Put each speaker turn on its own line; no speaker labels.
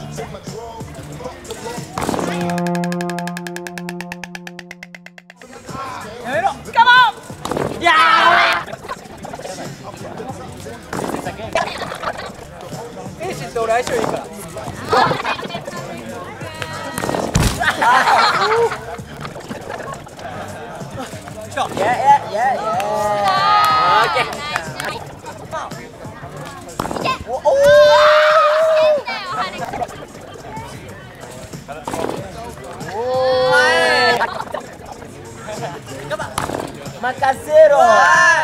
やめろ。カモン。いやー。エイシって俺相性いいから。
任せろ。